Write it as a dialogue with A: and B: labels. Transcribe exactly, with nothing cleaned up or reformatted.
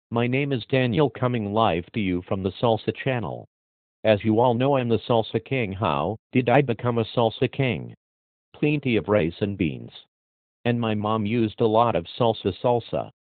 A: My name is Daniel, coming live to you from the Salsa channel. As you all know, I'm the Salsa King. How did I become a Salsa King? Plenty of rice and beans. And my mom used a lot of salsa salsa.